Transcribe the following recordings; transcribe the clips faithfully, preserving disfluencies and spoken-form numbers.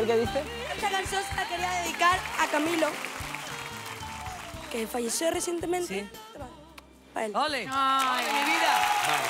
ver qué dice. Esta canción se la quería dedicar a Camilo, que falleció recientemente. Sí. Para él. ¡Ole! ¡Ay, mi vida! Vale.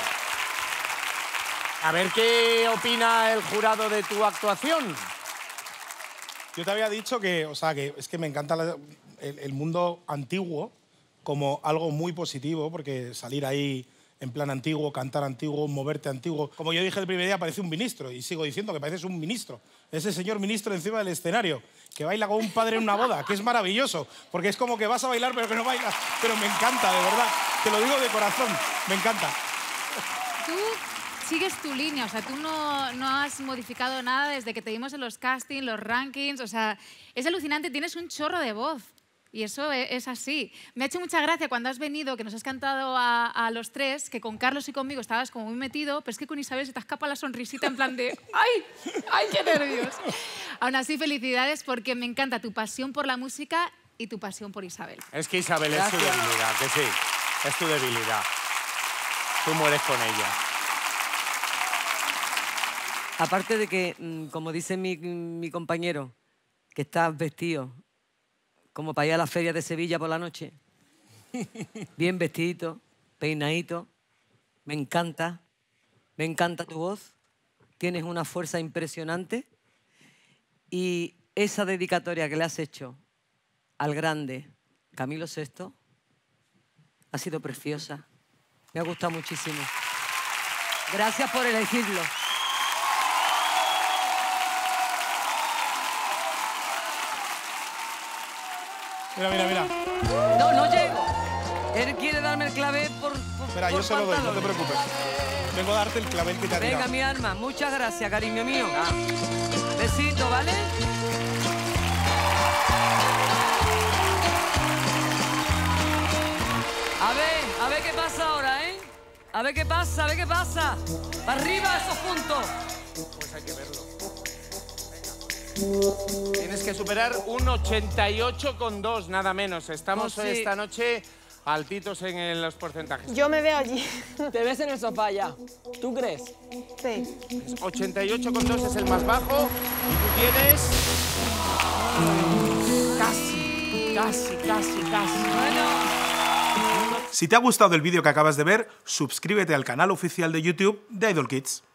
A ver qué opina el jurado de tu actuación. Yo te había dicho que, o sea, que es que me encanta la, el, el mundo antiguo como algo muy positivo, porque salir ahí en plan antiguo, cantar antiguo, moverte antiguo. Como yo dije el primer día, parece un ministro, y sigo diciendo que pareces un ministro. Ese señor ministro encima del escenario, que baila con un padre en una boda, que es maravilloso, porque es como que vas a bailar pero que no bailas. Pero me encanta, de verdad, te lo digo de corazón, me encanta. Tú sigues tu línea, o sea, tú no, no has modificado nada desde que te vimos en los castings, los rankings, o sea, es alucinante, tienes un chorro de voz. Y eso es así. Me ha hecho mucha gracia cuando has venido, que nos has cantado a, a los tres, que con Carlos y conmigo estabas como muy metido, pero es que con Isabel se te escapa la sonrisita en plan de ¡ay! ¡Ay, qué nervios! Aún así, felicidades porque me encanta tu pasión por la música y tu pasión por Isabel. Es que Isabel Gracias. es tu debilidad, que sí. Es tu debilidad. Tú mueres con ella. Aparte de que, como dice mi, mi compañero, que estás vestido como para ir a la feria de Sevilla por la noche, bien vestidito, peinadito, me encanta, me encanta tu voz, tienes una fuerza impresionante y esa dedicatoria que le has hecho al grande Camilo sexto ha sido preciosa, me ha gustado muchísimo. Gracias por elegirlo. Mira, mira, mira. No, no llego. Él quiere darme el clavel por, por Mira, yo por se lo doy, no te pantalones. preocupes. Vengo a darte el clavel que te ha Venga, tirado. mi alma, muchas gracias, cariño mío. Besito, ¿vale? A ver, a ver qué pasa ahora, ¿eh? A ver qué pasa, a ver qué pasa. ¡Para arriba esos puntos! Pues hay que verlo. Tienes que superar un ochenta y ocho coma dos, nada menos. Estamos Oh, sí. esta noche altitos en, en los porcentajes. Yo me veo allí. Te ves en el sofá ya. ¿Tú crees? Sí. ochenta y ocho coma dos es el más bajo y tú tienes... Casi, casi, casi, casi. Bueno. Si te ha gustado el vídeo que acabas de ver, suscríbete al canal oficial de YouTube de Idol Kids.